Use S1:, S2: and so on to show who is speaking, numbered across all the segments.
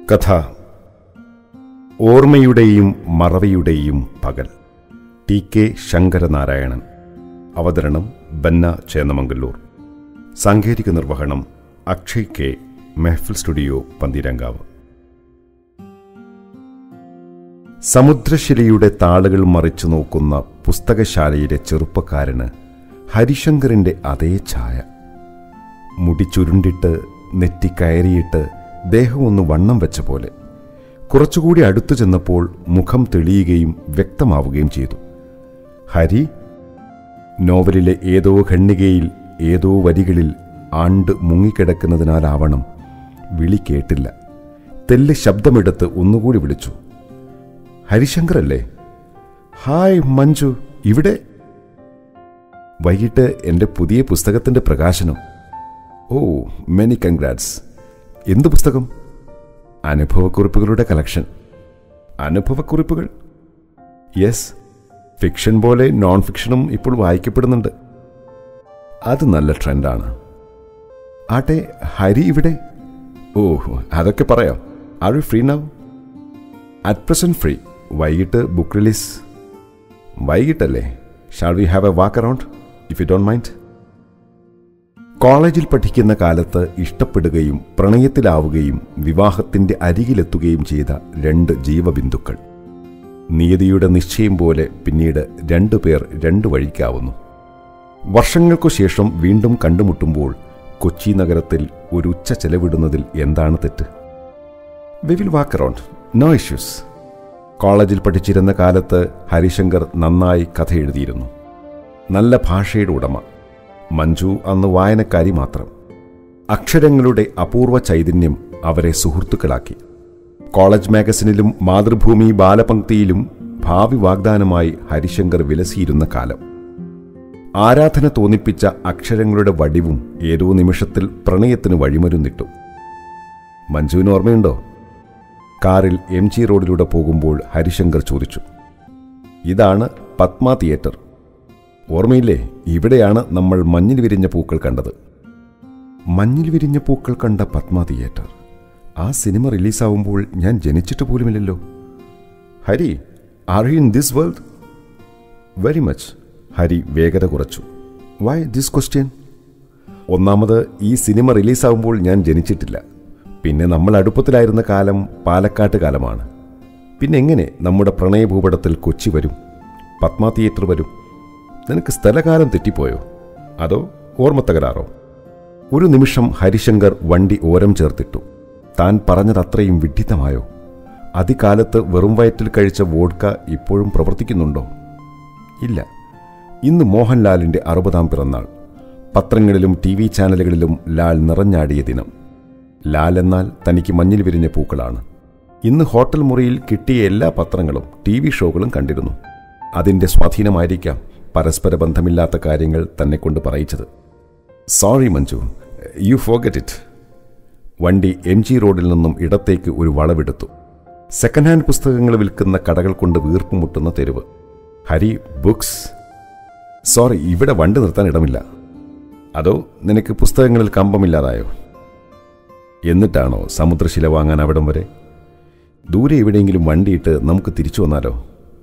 S1: കഥ ഓർമ്മയുടെയും മറവിയുടെയും പകൽ. ടി.കെ. ശങ്കരനാരായണൻ. അവതരണം ബന്ന ചേന്നമംഗല്ലൂർ. സാങ്കേതിക നിർവഹണം അക്ഷയ് കെ. മെഹഫിൽ സ്റ്റുഡിയോ പന്തീരങ്കാവ്. സമുദ്രശിലയുടെ താളുകൾ മറിച്ചു നോക്കുന്ന പുസ്തകശാലയിലെ ചെറുപ്പക്കാരന് ഹരിശങ്കറിന്റെ അതേ ഛായ. മുടി ചുരുണ്ടിട്ട് നെറ്റി കയറിയിട്ട് ദേഹം ഒന്ന് വണ്ണം വെച്ച പോലെ. കുറച്ചുകൂടി അടുത്തു ചെന്നപ്പോൾ മുഖം തെളിയുകയും വ്യക്തമാവുകയും ചെയ്തു. ഹരി. നോവലിലെ ഏതോ ഖണ്ഡികയിൽ ഏതോ വരികളിൽ ആണ്ട് മുങ്ങിക്കിടക്കുന്നതിനാലാവണം വിളി കേട്ടില്ല. തെല്ല് ശബ്ദമെടുത്ത് ഒന്നുകൂടി വിളിച്ചു. ഹരിശങ്കറല്ലേ? ഹായ് മഞ്ജു, ഇവിടെ? വൈകിട്ട് എൻ്റെ പുതിയ പുസ്തകത്തിൻ്റെ പ്രകാശനം. Oh, many congrats. എന്ത് പുസ്തകം? അനുഭവക്കുറിപ്പുകളുടെ കളക്ഷൻ. അനുഭവക്കുറിപ്പുകൾ? യെസ്, ഫിക്ഷൻ പോലെ നോൺ ഫിക്ഷനും ഇപ്പോൾ വായിക്കപ്പെടുന്നുണ്ട്. അത് നല്ല ട്രെൻഡാണ്. ആട്ടെ, ഹരി ഇവിടെ? ഓ, അതൊക്കെ പറയാം. Are you free now? At present free. വൈകിട്ട് ബുക്ക് റിലീസ്. വൈകിട്ടല്ലേ? Shall we have a walk around if you don't mind? കോളേജിൽ പഠിക്കുന്ന കാലത്ത് ഇഷ്ടപ്പെടുകയും പ്രണയത്തിലാവുകയും വിവാഹത്തിൻ്റെ അരികിലെത്തുകയും ചെയ്ത രണ്ട് ജീവബിന്ദുക്കൾ. നിയതിയുടെ നിശ്ചയം പോലെ പിന്നീട് രണ്ടുപേർ രണ്ടു വഴിക്കാവുന്നു. വർഷങ്ങൾക്കു ശേഷം വീണ്ടും കണ്ടുമുട്ടുമ്പോൾ കൊച്ചി നഗരത്തിൽ ഒരു ഉച്ച ചെലവിടുന്നതിൽ എന്താണ് തെറ്റ്? We will walk around, no issues. കോളേജിൽ പഠിച്ചിരുന്ന കാലത്ത് ഹരിശങ്കർ നന്നായി കഥ എഴുതിയിരുന്നു. നല്ല ഭാഷയുടെ ഉടമ. മഞ്ജു അന്ന് വായനക്കാരി മാത്രം. അക്ഷരങ്ങളുടെ അപൂർവ ചൈതന്യം അവരെ സുഹൃത്തുക്കളാക്കി. കോളേജ് മാഗസിനിലും മാതൃഭൂമി ബാലപംക്തിയിലും ഭാവി വാഗ്ദാനമായി ഹരിശങ്കർ വിലസിയിരുന്ന കാലം. ആരാധന തോന്നിപ്പിച്ച അക്ഷരങ്ങളുടെ വടിവും ഏതോ നിമിഷത്തിൽ പ്രണയത്തിന് വഴിമരുന്നിട്ടു. മഞ്ജുവിന് ഓർമ്മയുണ്ടോ? കാറിൽ MG റോഡിലൂടെ പോകുമ്പോൾ ഹരിശങ്കർ ചോദിച്ചു, ഇതാണ് പത്മ തിയേറ്റർ. ഓർമ്മയില്ലേ? ഇവിടെയാണ് നമ്മൾ മഞ്ഞിൽ വിരിഞ്ഞ പൂക്കൾ കണ്ടത്. മഞ്ഞിൽ വിരിഞ്ഞ പൂക്കൾ കണ്ട പത്മ തിയേറ്റർ. ആ സിനിമ റിലീസാവുമ്പോൾ ഞാൻ ജനിച്ചിട്ട് പോലുമില്ലല്ലോ. Hari, are you in this world? Very much. Hari വേഗത കുറച്ചു. Why this question? ഒന്നാമത്, ഈ സിനിമ റിലീസാവുമ്പോൾ ഞാൻ ജനിച്ചിട്ടില്ല. പിന്നെ നമ്മൾ അടുപ്പത്തിലായിരുന്ന കാലം പാലക്കാട്ട് കാലമാണ്. പിന്നെ എങ്ങനെ നമ്മുടെ പ്രണയഭൂപടത്തിൽ കൊച്ചി വരും, പത്മ തിയേറ്റർ വരും? നിനക്ക് സ്ഥലകാലം തെറ്റിപ്പോയോ? അതോ ഓർമ്മ തകരാറോ? ഒരു നിമിഷം ഹരിശങ്കർ വണ്ടി ഓരം ചേർത്തിട്ടു. താൻ പറഞ്ഞതത്രയും വിഡ്ഢിത്തമായോ? അതികാലത്ത് വെറും വയറ്റിൽ കഴിച്ച വോഡ്ക ഇപ്പോഴും പ്രവർത്തിക്കുന്നുണ്ടോ? ഇല്ല. ഇന്ന് മോഹൻലാലിൻ്റെ 60-ാം പിറന്നാൾ. പത്രങ്ങളിലും TV ചാനലുകളിലും ലാൽ നിറഞ്ഞാടിയ ദിനം. ലാൽ എന്നാൽ തനിക്ക് മഞ്ഞിൽ വിരിഞ്ഞ പൂക്കളാണ്. ഇന്ന് ഹോട്ടൽ മുറിയിൽ കിട്ടിയ എല്ലാ പത്രങ്ങളും TV ഷോകളും കണ്ടിരുന്നു. അതിൻ്റെ സ്വാധീനമായിരിക്കാം പരസ്പര ബന്ധമില്ലാത്ത കാര്യങ്ങൾ തന്നെ കൊണ്ട് പറയിച്ചത്. Sorry Manju, you forget it. വണ്ടി MG റോഡിൽ നിന്നും ഇടത്തേക്ക് ഒരു വളവെടുത്തു. സെക്കൻഡ് ഹാൻഡ് പുസ്തകങ്ങൾ വിൽക്കുന്ന കടകൾ കൊണ്ട് വീർപ്പുമുട്ടുന്ന തെരുവ്. ഹരി, ബുക്സ്? സോറി, ഇവിടെ വണ്ടി നിർത്താൻ ഇടമില്ല. അതോ നിനക്ക് പുസ്തകങ്ങളിൽ കമ്പമില്ലാതായോ? എന്നിട്ടാണോ സമുദ്രശില വാങ്ങാൻ അവിടം വരെ? ദൂരെ എവിടെയെങ്കിലും വണ്ടിയിട്ട് നമുക്ക് തിരിച്ചു വന്നാലോ?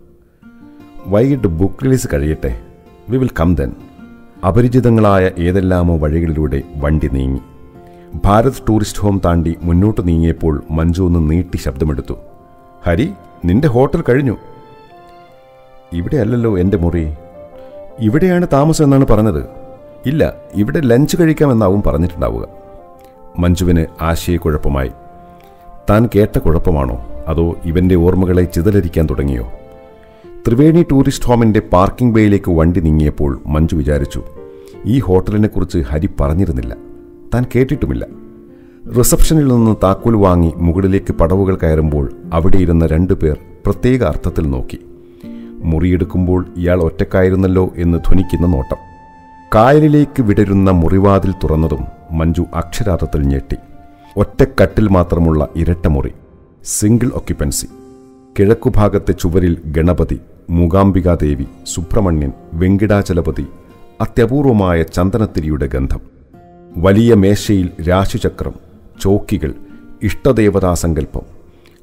S1: വൈകിട്ട് ബുക്ക് റിലീസ് കഴിയട്ടെ. We will come then. അപരിചിതങ്ങളായ ഏതെല്ലാമോ വഴികളിലൂടെ വണ്ടി നീങ്ങി. ഭാരത് ടൂറിസ്റ്റ് ഹോം താണ്ടി മുന്നോട്ട് നീങ്ങിയപ്പോൾ മഞ്ജു ഒന്ന് നീട്ടി ശബ്ദമെടുത്തു. ഹരി, നിന്റെ ഹോട്ടൽ കഴിഞ്ഞു. ഇവിടെ അല്ലല്ലോ എൻ്റെ മുറി. ഇവിടെയാണ് താമസം എന്നാണ് പറഞ്ഞത്. ഇല്ല, ഇവിടെ ലഞ്ച് കഴിക്കാമെന്നാവും പറഞ്ഞിട്ടുണ്ടാവുക. മഞ്ജുവിന് ആശയക്കുഴപ്പമായി. താൻ കേട്ട കുഴപ്പമാണോ, അതോ ഇവൻ്റെ ഓർമ്മകളെ ചിതലരിക്കാൻ തുടങ്ങിയോ? ത്രിവേണി ടൂറിസ്റ്റ് ഹോമിൻ്റെ പാർക്കിംഗ് ബേയിലേക്ക് വണ്ടി നീങ്ങിയപ്പോൾ മഞ്ജു വിചാരിച്ചു, ഈ ഹോട്ടലിനെക്കുറിച്ച് ഹരി പറഞ്ഞിരുന്നില്ല, താൻ കേട്ടിട്ടുമില്ല. റിസപ്ഷനിൽ നിന്ന് താക്കോൽ വാങ്ങി മുകളിലേക്ക് പടവുകൾ കയറുമ്പോൾ അവിടെ ഇരുന്ന രണ്ടുപേർ പ്രത്യേക അർത്ഥത്തിൽ നോക്കി. മുറിയെടുക്കുമ്പോൾ ഇയാൾ ഒറ്റക്കായിരുന്നല്ലോ എന്ന് ധ്വനിക്കുന്ന നോട്ടം. കായലിലേക്ക് വിടരുന്ന മുറിവാതിൽ തുറന്നതും മഞ്ജു അക്ഷരാർത്ഥത്തിൽ ഞെട്ടി. ഒറ്റക്കട്ടിൽ മാത്രമുള്ള ഇരട്ട മുറി, സിംഗിൾ ഒക്യുപ്പൻസി. കിഴക്കുഭാഗത്തെ ചുവരിൽ ഗണപതി, മൂകാംബികാദേവി, സുബ്രഹ്മണ്യൻ, വെങ്കിടാചലപതി, അത്യപൂർവമായ ചന്ദനത്തിരിയുടെ ഗന്ധം. വലിയ മേശയിൽ രാശിചക്രം, ചോക്കികൾ, ഇഷ്ടദേവതാസങ്കല്പം,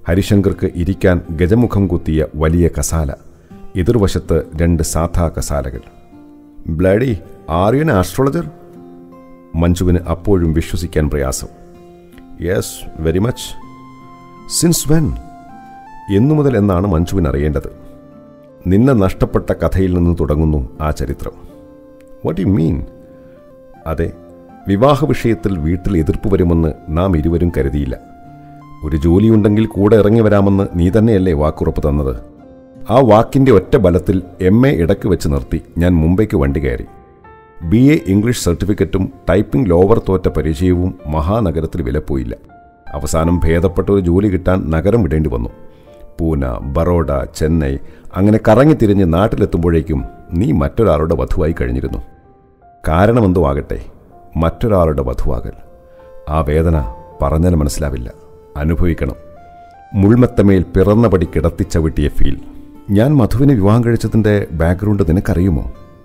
S1: ഹരിശങ്കർക്ക് ഇരിക്കാൻ ഗജമുഖം കുത്തിയ വലിയ കസാല, എതിർവശത്ത് 2 സാധാ കസാലകൾ. Bloody, are you an astrologer? മഞ്ജുവിന് അപ്പോഴും വിശ്വസിക്കാൻ പ്രയാസം. Yes, very much. Since when? എന്നു മുതൽ എന്നാണ് മഞ്ജുവിന് അറിയേണ്ടത്. നിന്നെ നഷ്ടപ്പെട്ട കഥയിൽ നിന്ന് തുടങ്ങുന്നു ആ ചരിത്രം. What you mean? അതെ, വിവാഹ വിഷയത്തിൽ വീട്ടിൽ എതിർപ്പ് വരുമെന്ന് നാം ഇരുവരും കരുതിയില്ല. ഒരു ജോലിയുണ്ടെങ്കിൽ കൂടെ ഇറങ്ങി വരാമെന്ന് നീ തന്നെയല്ലേ വാക്കുറപ്പ് തന്നത്? ആ വാക്കിൻ്റെ ഒറ്റ ബലത്തിൽ MA ഇടയ്ക്ക് വെച്ച് നിർത്തി ഞാൻ മുംബൈക്ക് വണ്ടി കയറി. BA ഇംഗ്ലീഷ് സർട്ടിഫിക്കറ്റും ടൈപ്പിംഗ് ലോവർ തോറ്റ പരിചയവും മഹാനഗരത്തിൽ വിലപ്പോയില്ല. അവസാനം ഭേദപ്പെട്ട ഒരു ജോലി കിട്ടാൻ നഗരം വിടേണ്ടി വന്നു. പൂന, ബറോഡ, ചെന്നൈ, അങ്ങനെ കറങ്ങിത്തിരിഞ്ഞ് നാട്ടിലെത്തുമ്പോഴേക്കും നീ മറ്റൊരാളുടെ വധുവായി കഴിഞ്ഞിരുന്നു. കാരണമെന്തോ ആകട്ടെ, മറ്റൊരാളുടെ വധുവാകൽ. ആ വേദന പറഞ്ഞാൽ മനസ്സിലാവില്ല, അനുഭവിക്കണം. മുൾമെത്തമേൽ പിറന്നപടി കിടത്തിച്ചവിട്ടിയ ഫീൽ. ഞാൻ മധുവിനെ വിവാഹം കഴിച്ചതിൻ്റെ ബാക്ക്ഗ്രൗണ്ട് നിനക്കറിയുമോ?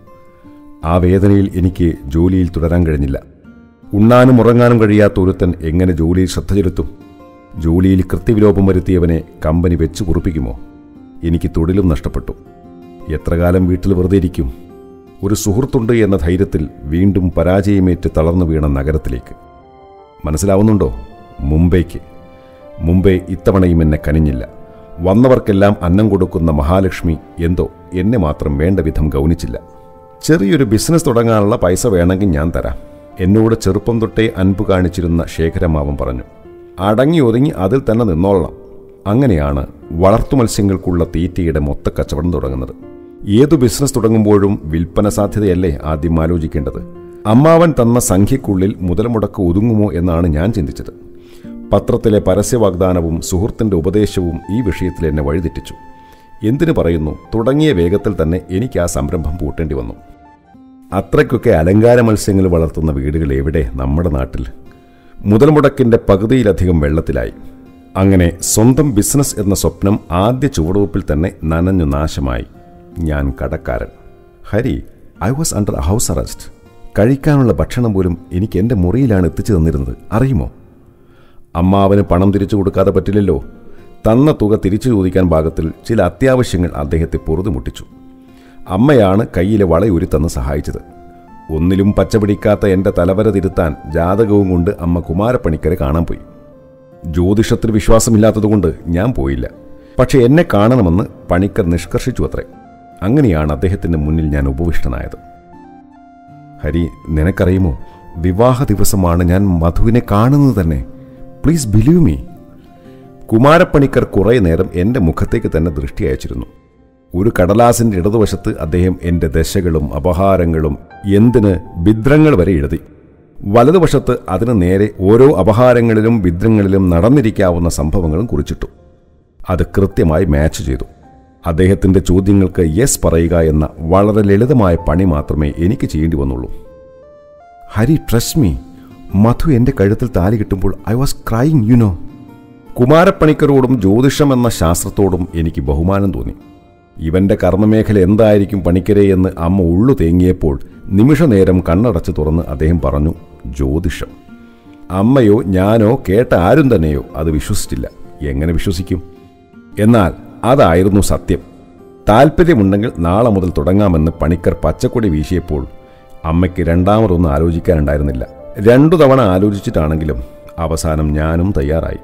S1: ആ വേദനയിൽ എനിക്ക് ജോലിയിൽ തുടരാൻ കഴിഞ്ഞില്ല. ഉണ്ണാനും ഉറങ്ങാനും കഴിയാത്ത ഒരുത്തൻ എങ്ങനെ ജോലിയിൽ ശ്രദ്ധ ചെലുത്തും? ജോലിയിൽ കൃത്യവിലോപം വരുത്തിയവനെ കമ്പനി വെച്ച് കുറിപ്പിക്കുമോ? എനിക്ക് തൊഴിലും നഷ്ടപ്പെട്ടു. എത്ര കാലം വീട്ടിൽ വെറുതെ ഇരിക്കും? ഒരു സുഹൃത്തുണ്ട് എന്ന ധൈര്യത്തിൽ വീണ്ടും പരാജയമേറ്റ് തളർന്നു വീണ നഗരത്തിലേക്ക്. മനസ്സിലാവുന്നുണ്ടോ? മുംബൈക്ക്. മുംബൈ ഇത്തവണയും എന്നെ കനിഞ്ഞില്ല. വന്നവർക്കെല്ലാം അന്നം കൊടുക്കുന്ന മഹാലക്ഷ്മി എന്തോ എന്നെ മാത്രം വേണ്ട വിധം ഗൗനിച്ചില്ല. ചെറിയൊരു ബിസിനസ് തുടങ്ങാനുള്ള പൈസ വേണമെങ്കിൽ ഞാൻ തരാം, എന്നോട് ചെറുപ്പം തൊട്ടേ അൻപ് കാണിച്ചിരുന്ന ശേഖരമാവൻ പറഞ്ഞു. അടങ്ങി ഒതുങ്ങി അതിൽ തന്നെ നിന്നോളണം. അങ്ങനെയാണ് വളർത്തുമത്സ്യങ്ങൾക്കുള്ള തീറ്റയുടെ മൊത്തക്കച്ചവടം തുടങ്ങുന്നത്. ഏതു ബിസിനസ് തുടങ്ങുമ്പോഴും വിൽപ്പന സാധ്യതയല്ലേ ആദ്യം ആലോചിക്കേണ്ടത്. അമ്മാവൻ തന്ന സംഖ്യക്കുള്ളിൽ മുതൽ മുടക്ക് ഒതുങ്ങുമോ എന്നാണ് ഞാൻ ചിന്തിച്ചത്. പത്രത്തിലെ പരസ്യവാഗ്ദാനവും സുഹൃത്തിൻ്റെ ഉപദേശവും ഈ വിഷയത്തിൽ എന്നെ വഴിതെറ്റിച്ചു. എന്തിനു പറയുന്നു, തുടങ്ങിയ വേഗത്തിൽ തന്നെ എനിക്ക് ആ സംരംഭം പൂട്ടേണ്ടി വന്നു. അത്രയ്ക്കൊക്കെ അലങ്കാര മത്സ്യങ്ങൾ വളർത്തുന്ന വീടുകൾ എവിടെ നമ്മുടെ നാട്ടിൽ? മുതൽ മുടക്കിൻ്റെ പകുതിയിലധികം വെള്ളത്തിലായി. അങ്ങനെ സ്വന്തം ബിസിനസ് എന്ന സ്വപ്നം ആദ്യ ചുവടുവെപ്പിൽ തന്നെ നനഞ്ഞു നാശമായി. ഞാൻ കടക്കാരൻ. Hari, I was under house arrest. കഴിക്കാനുള്ള ഭക്ഷണം പോലും എനിക്ക് എൻ്റെ മുറിയിലാണ് എത്തിച്ചു തന്നിരുന്നത്, അറിയുമോ? അമ്മാവന് പണം തിരിച്ചു കൊടുക്കാതെ പറ്റില്ലല്ലോ. തന്ന തുക തിരിച്ചു ചോദിക്കാൻ പാകത്തിൽ ചില അത്യാവശ്യങ്ങൾ അദ്ദേഹത്തെ പൊറുതുമുട്ടിച്ചു. അമ്മയാണ് കയ്യിലെ വളയൂരി തന്ന് സഹായിച്ചത്. ഒന്നിലും പച്ചപിടിക്കാത്ത എൻ്റെ തലവര തിരുത്താൻ ജാതകവും കൊണ്ട് അമ്മ കുമാരപ്പണിക്കരെ കാണാൻ പോയി. ജ്യോതിഷത്തിൽ വിശ്വാസമില്ലാത്തതുകൊണ്ട് ഞാൻ പോയില്ല. പക്ഷെ എന്നെ കാണണമെന്ന് പണിക്കർ നിഷ്കർഷിച്ചു അത്രേ. അങ്ങനെയാണ് അദ്ദേഹത്തിൻ്റെ മുന്നിൽ ഞാൻ ഉപവിഷ്ടനായത്. ഹരി, നിനക്കറിയുമോ, വിവാഹ ദിവസമാണ് ഞാൻ മധുവിനെ കാണുന്നത് തന്നെ. Please believe me. കുമാരപ്പണിക്കർ കുറേ നേരം എൻ്റെ മുഖത്തേക്ക് തന്നെ ദൃഷ്ടി അയച്ചിരുന്നു. ഒരു കടലാസിൻ്റെ ഇടതുവശത്ത് അദ്ദേഹം എൻ്റെ ദശകളും അപഹാരങ്ങളും എന്തിന് ഭിദ്രങ്ങൾ വരെ എഴുതി. വലതുവശത്ത് അതിന് നേരെ ഓരോ അപഹാരങ്ങളിലും ഭിദ്രങ്ങളിലും നടന്നിരിക്കാവുന്ന സംഭവങ്ങളും കുറിച്ചിട്ടു. അത് കൃത്യമായി മാച്ച് ചെയ്തു. അദ്ദേഹത്തിൻ്റെ ചോദ്യങ്ങൾക്ക് യെസ് പറയുക എന്ന വളരെ ലളിതമായ പണി മാത്രമേ എനിക്ക് ചെയ്യേണ്ടി വന്നുള്ളൂ. ഹരി, ട്രസ്റ്റ് മീ, മധു എൻ്റെ കഴുത്തിൽ താലി കിട്ടുമ്പോൾ I was crying, you know. കുമാരപ്പണിക്കരോടും ജ്യോതിഷം എന്ന ശാസ്ത്രത്തോടും എനിക്ക് ബഹുമാനം തോന്നി. ഇവൻ്റെ കർമ്മമേഖല എന്തായിരിക്കും പണിക്കരെ എന്ന് അമ്മ ഉള്ളു തേങ്ങിയപ്പോൾ നിമിഷനേരം കണ്ണടച്ച് തുറന്ന് അദ്ദേഹം പറഞ്ഞു, ജ്യോതിഷം. അമ്മയോ ഞാനോ കേട്ട ആരും തന്നെയോ അത് വിശ്വസിച്ചില്ല. എങ്ങനെ വിശ്വസിക്കും? എന്നാൽ അതായിരുന്നു സത്യം. താല്പര്യമുണ്ടെങ്കിൽ നാളെ മുതൽ തുടങ്ങാമെന്ന് പണിക്കർ പച്ചക്കൊടി വീശിയപ്പോൾ അമ്മയ്ക്ക് രണ്ടാമതൊന്നും ആലോചിക്കാനുണ്ടായിരുന്നില്ല. 2 തവണ ആലോചിച്ചിട്ടാണെങ്കിലും അവസാനം ഞാനും തയ്യാറായി.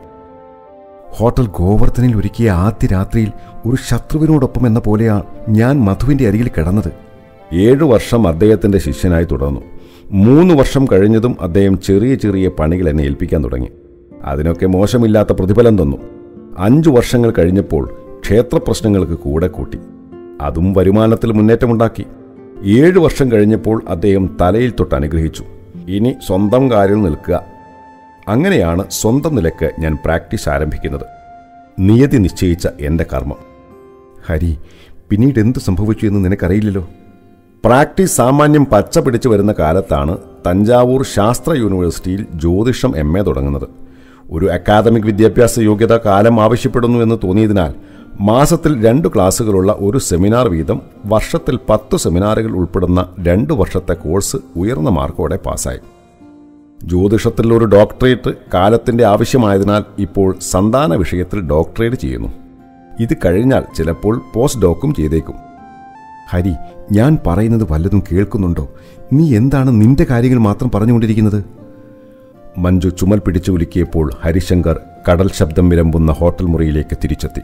S1: ഹോട്ടൽ ഗോവർദ്ധനിൽ ഒരുക്കിയ ആദ്യ രാത്രിയിൽ ഒരു ശത്രുവിനോടൊപ്പം എന്ന പോലെയാണ് ഞാൻ മധുവിൻ്റെ അരികിൽ കിടന്നത്. 7 വർഷം അദ്ദേഹത്തിൻ്റെ ശിഷ്യനായി തുടർന്നു. 3 വർഷം കഴിഞ്ഞതും അദ്ദേഹം ചെറിയ ചെറിയ പണികൾ എന്നെ ഏൽപ്പിക്കാൻ തുടങ്ങി. അതിനൊക്കെ മോശമില്ലാത്ത പ്രതിഫലം തന്നു. 5 വർഷങ്ങൾ കഴിഞ്ഞപ്പോൾ ക്ഷേത്രപ്രശ്നങ്ങൾക്ക് കൂടെ കൂട്ടി. അതും വരുമാനത്തിൽ മുന്നേറ്റമുണ്ടാക്കി. 7 വർഷം കഴിഞ്ഞപ്പോൾ അദ്ദേഹം തലയിൽ തൊട്ട് അനുഗ്രഹിച്ചു. ഇനി സ്വന്തം കാര്യം നിൽക്കുക. അങ്ങനെയാണ് സ്വന്തം നിലയ്ക്ക് ഞാൻ പ്രാക്ടീസ് ആരംഭിക്കുന്നത്. നിയതി നിശ്ചയിച്ച എൻ്റെ കർമ്മം. ഹരി, പിന്നീട് എന്ത് സംഭവിച്ചു എന്ന് നിനക്കറിയില്ലല്ലോ. പ്രാക്ടീസ് സാമാന്യം പച്ച പിടിച്ചു വരുന്ന കാലത്താണ് തഞ്ചാവൂർ ശാസ്ത്ര യൂണിവേഴ്സിറ്റിയിൽ ജ്യോതിഷം MA തുടങ്ങുന്നത്. ഒരു അക്കാദമിക് വിദ്യാഭ്യാസ യോഗ്യത കാലം ആവശ്യപ്പെടുന്നു എന്ന് തോന്നിയതിനാൽ മാസത്തിൽ 2 ക്ലാസ്സുകളുള്ള ഒരു സെമിനാർ വീതം വർഷത്തിൽ 10 സെമിനാറുകൾ ഉൾപ്പെടുന്ന 2 വർഷത്തെ കോഴ്സ് ഉയർന്ന മാർക്കോടെ പാസ്സായി. ജ്യോതിഷത്തിൽ ഒരു ഡോക്ടറേറ്റ് കാലത്തിൻ്റെ ആവശ്യമായതിനാൽ ഇപ്പോൾ സന്താന വിഷയത്തിൽ ഡോക്ടറേറ്റ് ചെയ്യുന്നു. ഇത് കഴിഞ്ഞാൽ ചിലപ്പോൾ പോസ്റ്റ് ഡോക്കും ചെയ്തേക്കും. ഹരി, ഞാൻ പറയുന്നത് വല്ലതും കേൾക്കുന്നുണ്ടോ? നീ എന്താണ് നിന്റെ കാര്യങ്ങൾ മാത്രം പറഞ്ഞുകൊണ്ടിരിക്കുന്നത്? മഞ്ജു ചുമൽ പിടിച്ചു ഉലുക്കിയപ്പോൾ ഹരിശങ്കർ കടൽ ശബ്ദം വിരമ്പുന്ന ഹോട്ടൽ മുറിയിലേക്ക് തിരിച്ചെത്തി.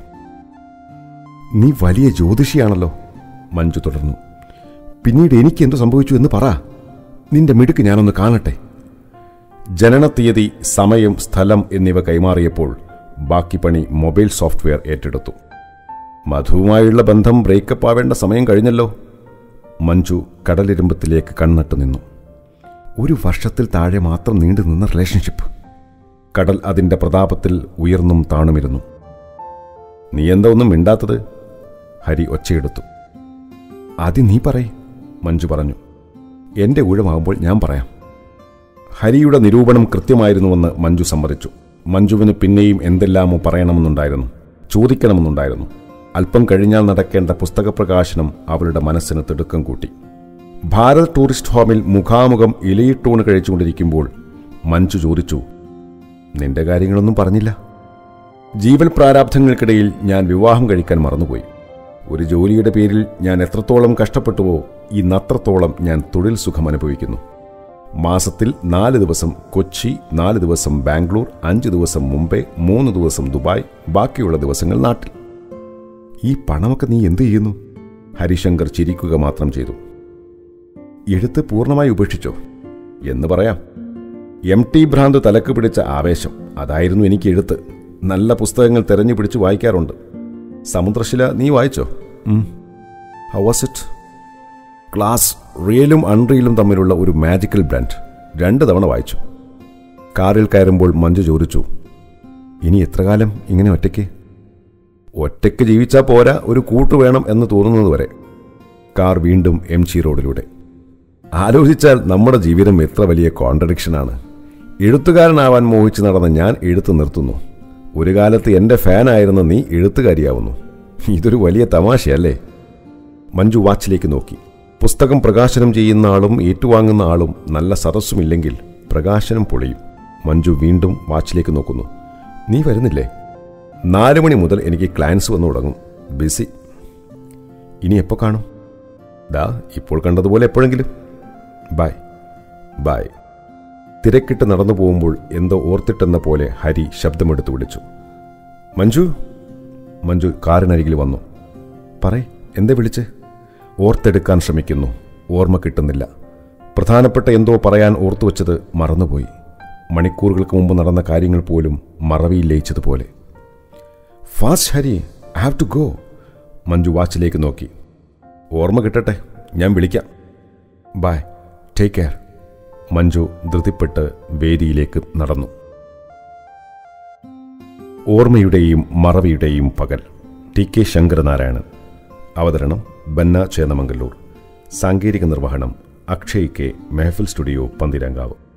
S1: നീ വലിയ ജ്യോതിഷിയാണല്ലോ, മഞ്ജു തുടർന്നു. പിന്നീട് എനിക്കെന്തു സംഭവിച്ചു എന്ന് പറ. നിന്റെ മിടുക്ക് ഞാനൊന്ന് കാണട്ടെ. ജനനത്തീയതി, സമയം, സ്ഥലം എന്നിവ കൈമാറിയപ്പോൾ ബാക്കി പണി മൊബൈൽ സോഫ്റ്റ്വെയർ ഏറ്റെടുത്തു. മധുവുമായുള്ള ബന്ധം ബ്രേക്കപ്പ് ആവേണ്ട സമയം കഴിഞ്ഞല്ലോ. മഞ്ജു കടലിരുമ്പത്തിലേക്ക് കണ്ണട്ട് നിന്നു. 1 വർഷത്തിൽ താഴെ മാത്രം നീണ്ടു നിന്ന റിലേഷൻഷിപ്പ്. കടൽ അതിൻ്റെ പ്രതാപത്തിൽ ഉയർന്നും താണുമിരുന്നു. നീ എന്താ ഒന്നും മിണ്ടാത്തത്? ഹരി ഒച്ചയെടുത്തു. ആദ്യം നീ പറയ്, മഞ്ജു പറഞ്ഞു. എൻ്റെ ഊഴമാകുമ്പോൾ ഞാൻ പറയാം. ഹരിയുടെ നിരൂപണം കൃത്യമായിരുന്നുവെന്ന് മഞ്ജു സമ്മതിച്ചു. മഞ്ജുവിന് പിന്നെയും എന്തെല്ലാമോ പറയണമെന്നുണ്ടായിരുന്നു, ചോദിക്കണമെന്നുണ്ടായിരുന്നു. അല്പം കഴിഞ്ഞാൽ നടക്കേണ്ട പുസ്തക പ്രകാശനം അവളുടെ മനസ്സിന് തിടുക്കം കൂട്ടി. ഭാരത് ടൂറിസ്റ്റ് ഹോമിൽ മുഖാമുഖം ഇലയിട്ടൂണ് കഴിച്ചുകൊണ്ടിരിക്കുമ്പോൾ മഞ്ജു ചോദിച്ചു, നിന്റെ കാര്യങ്ങളൊന്നും പറഞ്ഞില്ല. ജീവൽ പ്രാരാബ്ധങ്ങൾക്കിടയിൽ ഞാൻ വിവാഹം കഴിക്കാൻ മറന്നുപോയി. ഒരു ജോലിയുടെ പേരിൽ ഞാൻ എത്രത്തോളം കഷ്ടപ്പെട്ടുവോ ഇന്നത്രത്തോളം ഞാൻ തൊഴിൽ സുഖം അനുഭവിക്കുന്നു. മാസത്തിൽ 4 ദിവസം കൊച്ചി, 4 ദിവസം ബാംഗ്ലൂർ, 5 ദിവസം മുംബൈ, 3 ദിവസം ദുബായ്, ബാക്കിയുള്ള ദിവസങ്ങൾ നാട്ടിൽ. ഈ പണമൊക്കെ നീ എന്തു ചെയ്യുന്നു? ഹരിശങ്കർ ചിരിക്കുക മാത്രം ചെയ്തു. എഴുത്ത് പൂർണ്ണമായി ഉപേക്ഷിച്ചോ എന്ന് പറയാം. MT ഭ്രാന്ത് തലക്ക് പിടിച്ച ആവേശം, അതായിരുന്നു എനിക്ക് എഴുത്ത്. നല്ല പുസ്തകങ്ങൾ തെരഞ്ഞു പിടിച്ച് വായിക്കാറുണ്ട്. സമുദ്രശില നീ വായിച്ചോ? How was it? ക്ലാസ് റിയലും അൺറിയലും തമ്മിലുള്ള ഒരു മാജിക്കൽ ബ്ലെൻഡ്. 2 തവണ വായിച്ചു. കാറിൽ കയറുമ്പോൾ മഞ്ജു ചോദിച്ചു, ഇനി എത്ര കാലം ഇങ്ങനെ ഒറ്റയ്ക്ക്? ഒറ്റയ്ക്ക് ജീവിച്ചാൽ പോരാ, ഒരു കൂട്ടു വേണം എന്ന് തോന്നുന്നതുവരെ. കാർ വീണ്ടും MG റോഡിലൂടെ. ആലോചിച്ചാൽ നമ്മുടെ ജീവിതം എത്ര വലിയ കോൺട്രഡിക്ഷനാണ്. എഴുത്തുകാരനാവാൻ മോഹിച്ച് നടന്ന ഞാൻ എഴുത്ത് നിർത്തുന്നു. ഒരു കാലത്ത് എൻ്റെ ഫാനായിരുന്ന നീ എഴുത്തുകാരിയാവുന്നു. ഇതൊരു വലിയ തമാശയല്ലേ? മഞ്ജു വാച്ചിലേക്ക് നോക്കി. പുസ്തകം പ്രകാശനം ചെയ്യുന്ന ആളും ഏറ്റുവാങ്ങുന്ന ആളും നല്ല സദസ്സുമില്ലെങ്കിൽ പ്രകാശനം പൊളിയും. മഞ്ജു വീണ്ടും വാച്ചിലേക്ക് നോക്കുന്നു. നീ വരുന്നില്ലേ? 4 മണി മുതൽ എനിക്ക് ക്ലയൻസ് വന്നു തുടങ്ങും. ബിസി. ഇനി എപ്പോൾ കാണും? ദാ ഇപ്പോൾ കണ്ടതുപോലെ എപ്പോഴെങ്കിലും. Bye bye. തിരക്കിട്ട് നടന്നു പോകുമ്പോൾ എന്തോ ഓർത്തിട്ടെന്ന പോലെ ഹരി ശബ്ദമെടുത്ത് വിളിച്ചു. മഞ്ജു. മഞ്ജു കാറിനരികിൽ വന്നു. പറയ്, എന്താ വിളിച്ച്? ഓർത്തെടുക്കാൻ ശ്രമിക്കുന്നു, ഓർമ്മ കിട്ടുന്നില്ല. പ്രധാനപ്പെട്ട എന്തോ പറയാൻ ഓർത്തുവച്ചത് മറന്നുപോയി. മണിക്കൂറുകൾക്ക് മുമ്പ് നടന്ന കാര്യങ്ങൾ പോലും മറവിയിൽ ലയിച്ചതുപോലെ. Fast Hari, I have to go. Manju വാച്ചിലേക്ക് നോക്കി. ഓർമ്മ കിട്ടട്ടെ, ഞാൻ വിളിക്കാം. Bye, take care. മഞ്ജു ധൃതിപ്പെട്ട് വേദിയിലേക്ക് നടന്നു. ഓർമ്മയുടെയും മറവിയുടെയും പകൽ. TK ശങ്കരനാരായണൻ. അവതരണം ബന്ന ചേന്നമംഗല്ലൂർ. സാങ്കേതിക നിർവഹണം അക്ഷയ് K. മെഹഫിൽ സ്റ്റുഡിയോ, പന്തിരങ്കാവ്.